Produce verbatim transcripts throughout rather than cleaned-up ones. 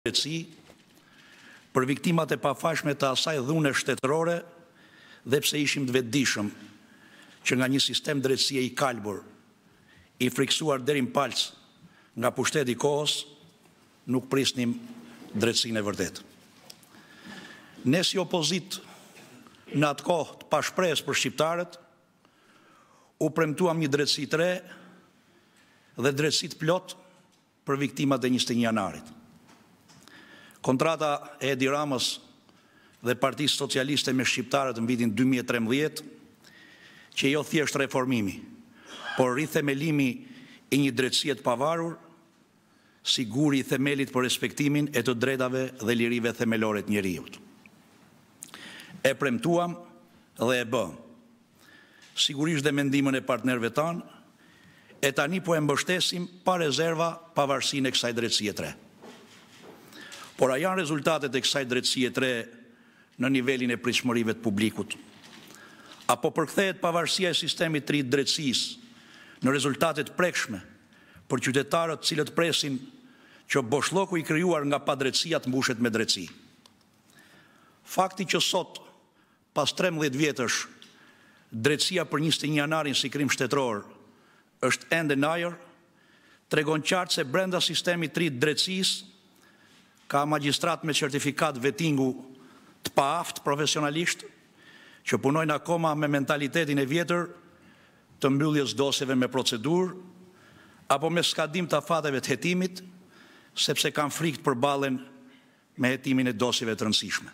drejtësi për viktimat e pafashme të asaj dhune shtetërore dhe pse ishim të vetëdijshëm që nga një sistem drejtësie i kalbur, i friksuar deri në palc nga pushteti i kohës, nuk prisnim drejtësinë e vërtetë. Ne si opozit në atë kohë të pashpresë për shqiptarët, u premtuam një drejtësi të re dhe drejtësi të plot për viktimat e njëzet e një janarit. Kontrata e Edi Ramës dhe Partisë Socialiste me shqiptarët në vitin dy mijë e trembëdhjetë, që jo thjesht reformimi, por rithemelimi i një drejtësie të pavarur, siguri i themelit për respektimin e të drejtave dhe lirive themelore të njerëzit. E premtuam dhe e bëm. Sigurisht dhe mendimin e partnerëve tanë, e tani po e mbështesim pa rezerva pavarësinë e kësaj drejtësie të re. Por a janë rezultatet e kësaj drejtësie të re në nivelin e pritshmërive të publikut? Apo përkthehet pavarësia e sistemit të ri të drejtësisë në rezultate të prekshme për qytetarët cilët presin që boshllloku i krijuar nga padrejtësia të mbushet me drejtësi? Fakti që sot, pas trembëdhjetë vjetësh, drejtësia për njëzet e një janarin si krim shtetëror është ende në ajër, tregon qartë se brenda sistemit të ri të drejtësisë ka magjistrat me certifikat vetingu të paaft profesionalisht, që punojnë akoma me mentalitetin e vjetër të mbylljes dosjeve me procedurë, apo me skadim të afateve të hetimit, sepse kanë frikë të përballen me hetimin e dosjeve të rëndësishme.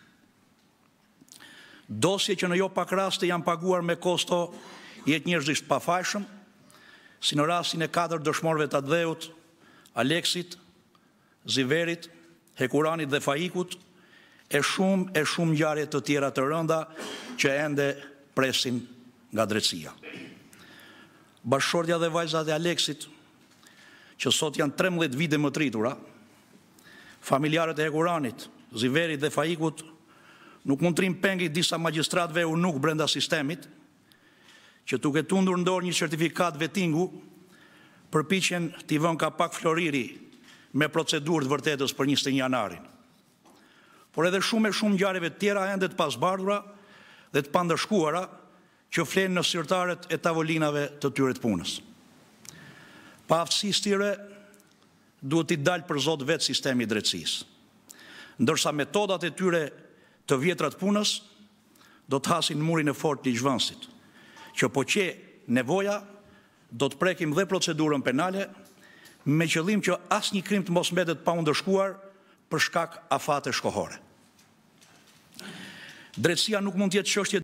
Dosje që në jo pak raste janë paguar me kosto jetë njerëzisht pafajshëm, si në rastin e katër dëshmorëve të Adheut, Aleksit, Ziverit, Hekuranit dhe Faikut, e shumë e shumë ngjarje të tjera të rënda që ende presin nga drejtësia. Bashkëshortja dhe vajzat e Aleksit, që sot janë trembëdhjetë vite më të rritura, familjarët e Hekuranit, Ziverit dhe Faikut, nuk mund të rinë pengi disa magjistratëve u nuk brenda sistemit, që duke tundur në dorë një certifikat vetingu, përpiqen t'i vënë kapak floriri me procedurë të vërtetës për njëzet e një janarin. Por edhe shumë e shumë ngjarjeve të tjera ende të pasbardhura dhe të pandërshkuara që flenë në zyrtarët e tavolinave të tyre të punës. Pa aftësisë tyre, duhet t'i dalë për zot vetë sistemi i drejtësisë, ndërsa metodat e tyre të vjetra të punës do të hasin murin e fortë të ligjvënësit, që po që nevoja do të prekim dhe procedurën penale, me qëllim që asnjë krim të mos mbetet pa u ndërshkuar për shkak afate shkohore. Drejtësia nuk mund të jetë çështje